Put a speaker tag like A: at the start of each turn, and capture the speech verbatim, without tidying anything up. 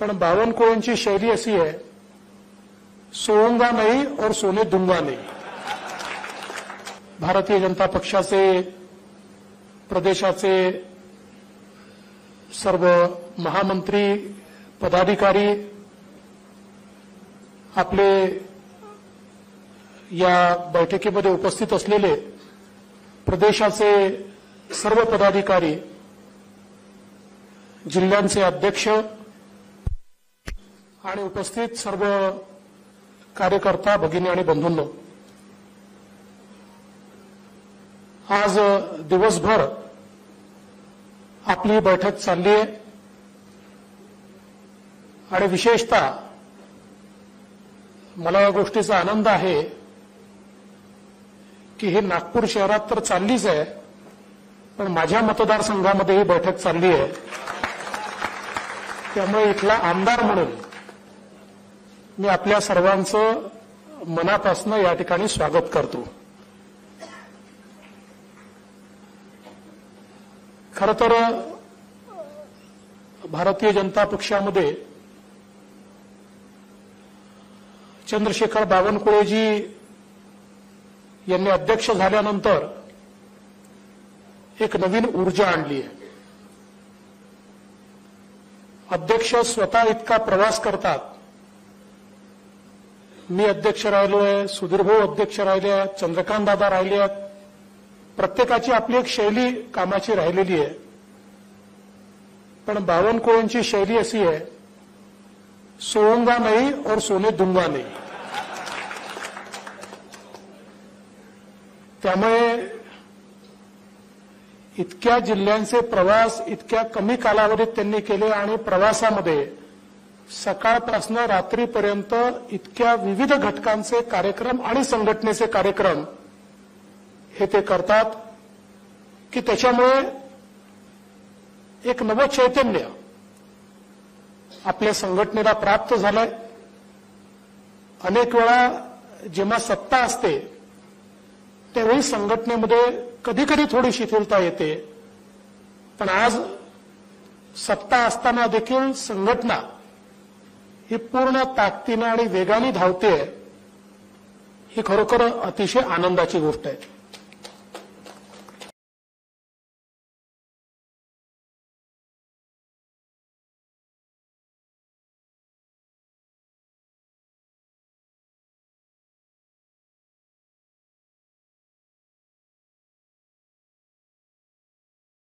A: पण बावनकुळेंची शैली अशी आहे, सोऊंगा नहीं और सोने दूंगा नहीं। भारतीय जनता पक्षाचे प्रदेशाचे सर्व महामंत्री पदाधिकारी आपले या बैठकीमध्ये उपस्थित असलेले प्रदेशाचे सर्व पदाधिकारी, जिल्ह्यांचे अध्यक्ष आणि उपस्थित सर्व कार्यकर्ता भगिनी आणि बंधूंनो, आज दिवसभर आपली बैठक चालली आहे आणि विशेषतः मला या गोष्टीचा आनंद आहे की हे नागपूर शहरात तर चाललीच आहे, पण माझ्या मतदारसंघामध्ये ही बैठक चालली आहे। त्यामुळे इथला आमदार म्हणून मी आपल्या सर्वांचं मनापासून या ठिकाणी स्वागत करतो। खरं तर भारतीय जनता पक्षामध्ये चंद्रशेखर बावनकुळेजी यांनी अध्यक्ष झाल्यानंतर एक नवीन ऊर्जा आणली आहे। अध्यक्ष स्वतः इतका प्रवास करतात, मी अध्यक्ष राहिलोय, सुधीरभाऊ अध्यक्ष राहिले आहेत, चंद्रकांत दादा राहिले आहेत, प्रत्येकाची आपली एक शैली कामाची राहिलेली आहे। पण बावनकुळेंची शैली अशी आहे, सोऊंगा नहीं और सोने दूंगा नहीं। त्यामुळे इतक्या जिल्ह्यांचे प्रवास इतक्या कमी कालावधीत त्यांनी केले आणि प्रवासामध्ये सकाळपासून रात्रीपर्यंत इतक्या विविध घटकांचे कार्यक्रम आणि संघटनेचे कार्यक्रम हे ते करतात की त्याच्यामुळे एक नवं चैतन्य आपल्या संघटनेला प्राप्त झालंय। अनेक वेळा जेव्हा सत्ता असते त्यावेळी संघटनेमध्ये कधी कधी थोडी शिथिलता येते, पण आज सत्ता असताना देखील संघटना ही पूर्ण ताकदीने आणि वेगाने धावते, ही खरोखर अतिशय आनंदाची गोष्ट आहे।